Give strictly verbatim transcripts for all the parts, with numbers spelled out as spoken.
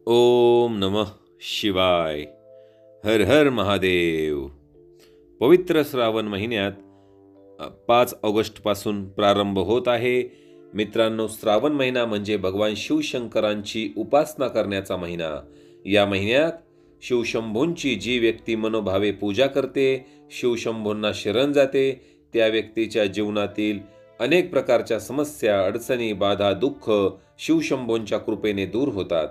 ओम नमः शिवाय. हर हर महादेव. पवित्र श्रावण महिन्यात पाच ऑगस्टपासून प्रारंभ होत आहे. मित्रांनो, श्रावण महिना म्हणजे भगवान शिवशंकरांची उपासना करण्याचा महिना. या महिन्यात शिवशंभूंची जी व्यक्ती मनोभावे पूजा करते, शिवशंभूंना शरण जाते, त्या व्यक्तीच्या जीवनातील अनेक प्रकारच्या समस्या, अडचणी, बाधा, दुःख शिवशंभूंच्या कृपेने दूर होतात.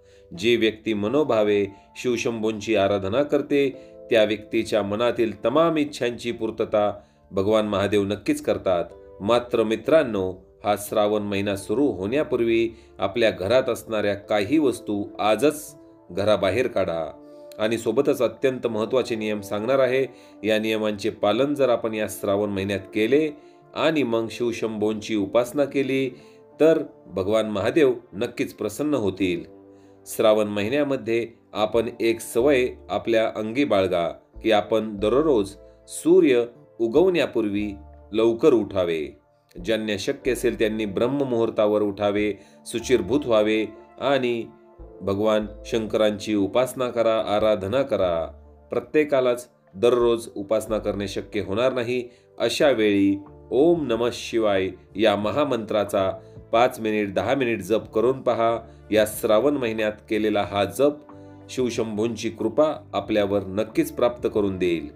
जी व्यक्ती मनोभावे शिवशंभूंची आराधना करते, त्या व्यक्तीच्या मनातील तमाम इच्छांची पूर्तता भगवान महादेव नक्कीच करतात. मात्र मित्रांनो, हा श्रावण महिना सुरू होण्यापूर्वी आपल्या घरात असणाऱ्या काही वस्तू आजच घराबाहेर काढा. आणि सोबतच अत्यंत महत्त्वाचे नियम सांगणार आहे. या नियमांचे पालन जर आपण या श्रावण महिन्यात केले आणि मग शिवशंभूंची उपासना केली तर भगवान महादेव नक्कीच प्रसन्न होतील. श्रावण महिन्यामध्ये आपण एक सवय आपल्या अंगी बाळगा की आपण दररोज सूर्य उगवण्यापूर्वी लवकर उठावे. ज्यांना शक्य असेल त्यांनी ब्रह्ममुहूर्तावर उठावे, शुचिर्भूत व्हावे आणि भगवान शंकरांची उपासना करा, आराधना करा. प्रत्येकालाच दररोज उपासना करणे शक्य होणार नाही. अशा वेळी ओम नमः शिवाय या महामंत्राचा पाच मिनिट दहा मिनिट जप करून पहा. या श्रावण महिन्यात केलेला हा जप शिवशंभूंची कृपा आपल्यावर नक्कीच प्राप्त करून देईल.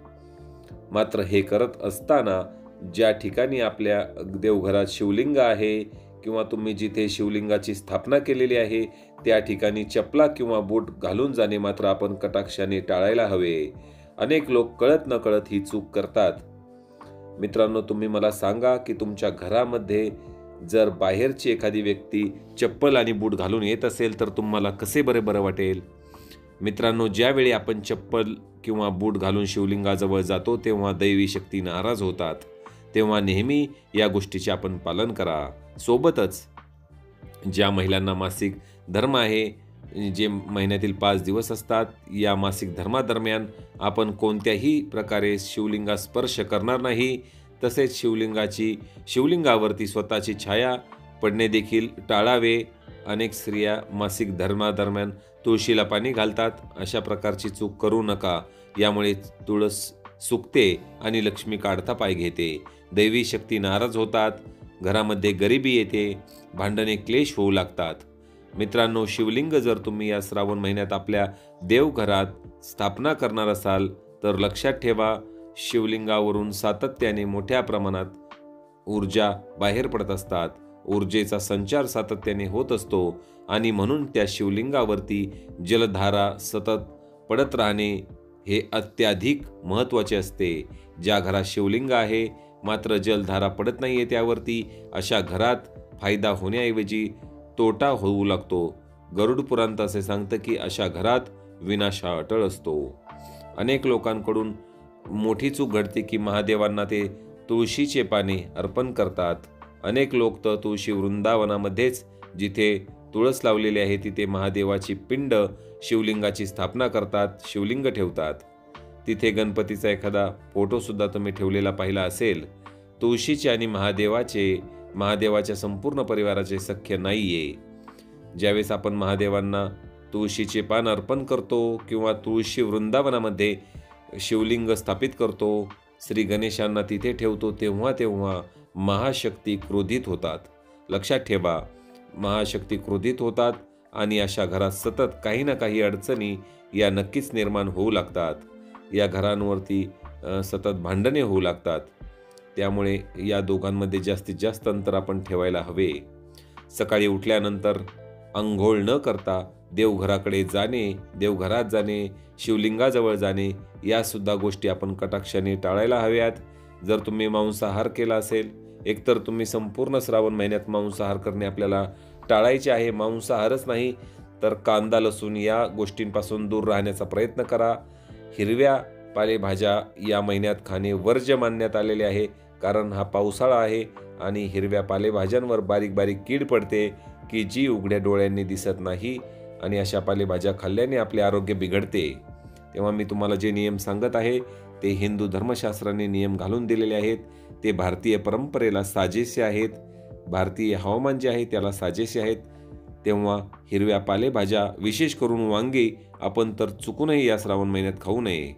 मात्र हे करत असताना ज्या ठिकाणी आपल्या देवघरात शिवलिंग आहे किंवा तुम्ही जिथे शिवलिंगाची स्थापना केलेली आहे त्या ठिकाणी चपला किंवा बूट घालून जाणे मात्र आपण कटाक्षाने टाळायला हवे. अनेक लोक कळत न कळत ही चूक करतात. मित्रांनो, तुम्ही मला सांगा की तुमच्या घरामध्ये जर बाहेरची एखादी व्यक्ती चप्पल आणि बूट घालून येत असेल तर तुम्हाला कसे बरे बरं वाटेल? मित्रांनो, ज्यावेळी आपण चप्पल किंवा बूट घालून शिवलिंगाजवळ जातो तेव्हा दैवी शक्ती नाराज होतात. तेव्हा नेहमी या गोष्टीचे आपण पालन करा. सोबतच ज्या महिलांना मासिक धर्म आहे, जे महिन्यातील पाच दिवस असतात, या मासिक धर्मादरम्यान आपण कोणत्याही प्रकारे शिवलिंगास स्पर्श करणार नाही. तसेच शिवलिंगाची शिवलिंगावरती स्वतःची छाया पडणे देखील टाळावे. अनेक स्त्रिया मासिक धर्मादरम्यान तुळशीला पाणी घालतात. अशा प्रकारची चूक करू नका. यामुळे तुळस सुकते आणि लक्ष्मी काढता पाय घेते. दैवी शक्ती नाराज होतात, घरामध्ये गरिबी येते, भांडणे क्लेश होऊ लागतात. मित्रांनो, शिवलिंग जर तुम्ही या श्रावण महिन्यात आपल्या देवघरात स्थापना करणार असाल तर लक्षात ठेवा, शिवलिंगावरून सातत्याने मोठ्या प्रमाणात ऊर्जा बाहेर पडत असतात. ऊर्जेचा संचार सातत्याने होत असतो आणि म्हणून त्या शिवलिंगावरती जलधारा सतत पडत राहणे हे अत्याधिक महत्त्वाचे असते. ज्या घरात शिवलिंग आहे मात्र जलधारा पडत नाहीये त्यावरती, अशा घरात फायदा होण्याऐवजी तोटा होऊ लागतो. गरुड पुराण असे सांगतं की अशा घरात विनाश हा अटळ असतो. अनेक लोकांकडून मोठी चूक घडते की महादेवांना ते तुळशीचे पाने अर्पण करतात. अनेक लोक तर तुळशी वृंदावनामध्येच जिथे तुळस लावलेली आहे तिथे महादेवाची पिंड शिवलिंगाची स्थापना करतात, शिवलिंग ठेवतात. तिथे गणपतीचा एखादा फोटो सुद्धा तुम्ही ठेवलेला पाहिला असेल. तुळशीचे आणि महादेवाचे महादेवाच्या संपूर्ण परिवाराचे सख्य नाहीये. ज्यावेळेस आपण महादेवांना तुळशीचे पान अर्पण करतो किंवा तुळशी वृंदावनामध्ये शिवलिंग स्थापित करतो, श्री गणेशांना तिथे ठेवतो, तेव्हा तेव्हा महाशक्ती क्रोधित होतात. लक्षात ठेवा, महाशक्ती क्रोधित होतात आणि अशा घरात सतत काही ना काही अडचणी या नक्कीच निर्माण होऊ लागतात. या घरांवरती सतत भांडणे होऊ लागतात. त्यामुळे या दोघांमध्ये जास्तीत जास्त अंतर आपण ठेवायला हवे. सकाळी उठल्यानंतर अंघोळ न करता देवघराकडे जाणे, देवघरात जाणे, शिवलिंगाजवळ जाणे या सुद्धा गोष्टी आपण कटाक्षाने टाळायला हव्यात. जर तुम्ही मांसाहार केला असेल, एकतर तुम्ही संपूर्ण श्रावण महिन्यात मांसाहार करणे आपल्याला टाळायचे आहे. मांसाहारच नाही तर कांदा लसूण या गोष्टींपासून दूर राहण्याचा प्रयत्न करा. हिरव्या पालेभाज्या या महिन्यात खाणे वर्ज्य मानण्यात आलेले आहे, कारण हा पावसाळा आहे आणि हिरव्या पालेभाज्यांवर बारीक बारीक कीड पडते की जी उघड्या डोळ्यांनी दिसत नाही आणि अशा पालेभाज्या खाल्ल्याने आपले आरोग्य बिघडते. तेव्हा मी तुम्हाला जे नियम सांगत आहे ते हिंदू धर्मशास्त्राने नियम घालून दिलेले आहेत. ते भारतीय परंपरेला साजेसे आहेत. भारतीय हवामान जे आहे त्याला साजेसे आहेत. तेव्हा हिरव्या पालेभाज्या, विशेष करून वांगे आपण तर चुकूनही या श्रावण महिन्यात खाऊ नये.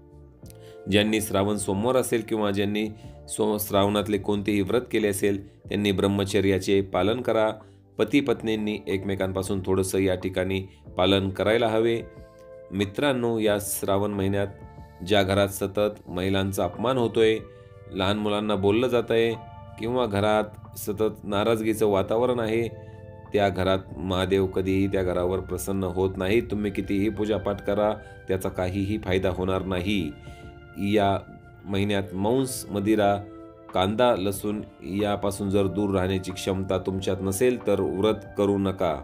ज्यांनी श्रावण सोमवार असेल किंवा ज्यांनी सो श्रावणातले कोणतेही व्रत केले असेल त्यांनी ब्रह्मचर्याचे पालन करा. पती पत्नींनी एकमेकांपासून थोडंसं या ठिकाणी पालन करायला हवे. मित्रांनो, या श्रावण महिन्यात ज्या घरात सतत महिलांचा अपमान होतोय, लहान मुलांना बोललं जात आहे किंवा घरात सतत नाराजगीचं वातावरण आहे, त्या घरात महादेव कधीही त्या घरावर प्रसन्न होत नाही. तुम्ही कितीही पूजापाठ करा, त्याचा काहीही फायदा होणार नाही. या महिन्यात मांस, मदिरा, कांदा, लसूण यापासून जर दूर राहण्याची क्षमता तुमच्यात नसेल तर व्रत करू नका.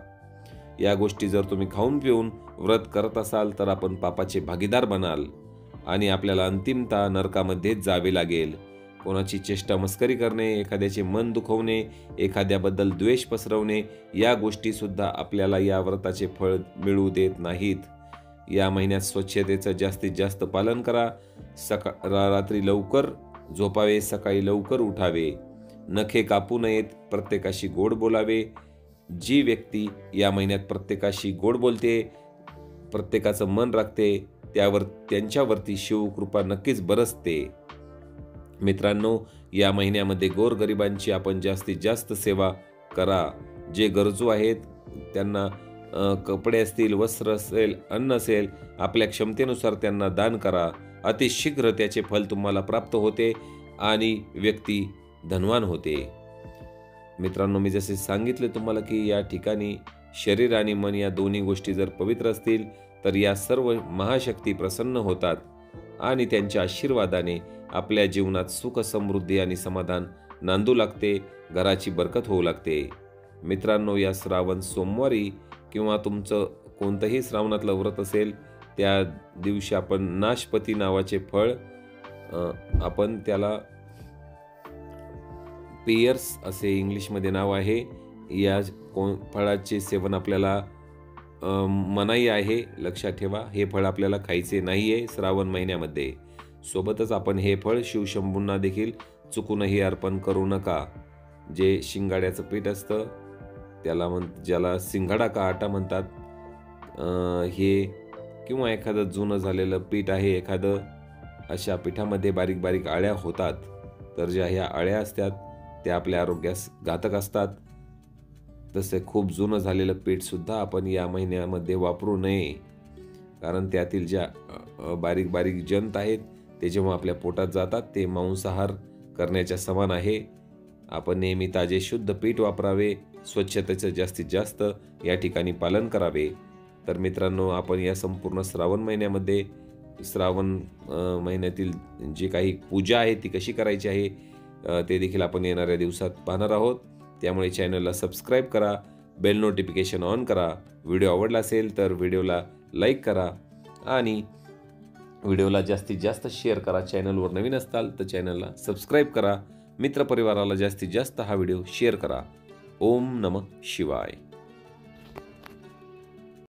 या गोष्टी जर तुम्ही खाऊन पिऊन व्रत करत असाल तर आपण पापाचे भागीदार बनाल आणि आपल्याला अंतिमतः नरकामध्येच जावे लागेल. कोणाची चेष्टा मस्करी करणे, एखाद्याचे मन दुखवणे, एखाद्याबद्दल द्वेष पसरवणे या गोष्टीसुद्धा आपल्याला या व्रताचे फळ मिळू देत नाहीत. या महिन्यात स्वच्छतेचं जास्तीत जास्त पालन करा. सका रात्री लवकर झोपावे, सकाळी लवकर उठावे, नखे कापू नयेत, प्रत्येकाशी गोड बोलावे. जी व्यक्ती या महिन्यात प्रत्येकाशी गोड बोलते, प्रत्येकाचं मन राखते, त्यावर त्यांच्यावरती शिवकृपा नक्कीच बरसते. मित्रांनो, या महिन्यामध्ये गोरगरिबांची आपण जास्तीत जास्त सेवा करा. जे गरजू आहेत त्यांना कपडे असतील, वस्त्र असेल, अन्न असेल, आपल्या क्षमतेनुसार त्यांना दान करा. अतिशीघ्र त्याचे फल तुम्हाला प्राप्त होते आणि व्यक्ती धनवान होते. मित्रांनो, मी जसे सांगितले तुम्हाला की या ठिकाणी शरीर आणि मन या दोन्ही गोष्टी जर पवित्र असतील तर या सर्व महाशक्ती प्रसन्न होतात आणि त्यांच्या आशीर्वादाने आपल्या जीवनात सुख, समृद्धी आणि समाधान नांदू लागते, घराची बरकत होऊ लागते. मित्रांनो, या श्रावण सोमवारी किंवा तुमचं कोणतंही श्रावणातलं व्रत असेल त्या दिवशी आपण नाशपती नावाचे फळ, आपण त्याला पेयर्स असे इंग्लिशमध्ये नाव आहे, या को फळाचे सेवन आपल्याला मनाई आहे. लक्षात ठेवा, हे फळ आपल्याला खायचे नाही आहे श्रावण महिन्यामध्ये. सोबतच आपण हे फळ शिवशंभूंना देखील चुकूनही अर्पण करू नका. जे शिंगाड्याचं पीठ असतं त्याला म्हण ज्याला सिंगाडा का आटा म्हणतात, हे किंवा एखादं जुनं झालेलं पीठ आहे एखादं, अशा पिठामध्ये बारीक बारीक आळ्या होतात. तर ज्या ह्या आळ्या असतात त्या आपल्या आरोग्यास घातक असतात. तसे खूप जुनं झालेलं पीठसुद्धा आपण या महिन्यामध्ये वापरू नये, कारण त्यातील ज्या बारीक बारीक जंत आहेत ते जेव्हा आपल्या पोटात जातात ते मांसाहार करण्याच्या समान आहे. आपण नेहमी ताजे शुद्ध पीठ वापरावे, स्वच्छतेचं जास्तीत जास्त या ठिकाणी पालन करावे. तर मित्रांनो, आपण या संपूर्ण श्रावण महिन्यामध्ये श्रावण महिन्यातील जी काही पूजा आहे ती कशी करायची आहे ते देखील आपण येणाऱ्या दिवसात पाहणार आहोत. त्यामुळे चॅनलला सबस्क्राईब करा, बेल नोटिफिकेशन ऑन करा. व्हिडिओ आवडला असेल तर व्हिडिओला लाईक करा आणि व्हिडिओला जास्तीत जास्त शेअर करा. चॅनलवर नवीन असाल तर चॅनलला सबस्क्राईब करा. मित्रपरिवाराला जास्तीत जास्त हा व्हिडिओ शेअर करा. ओम नमः शिवाय.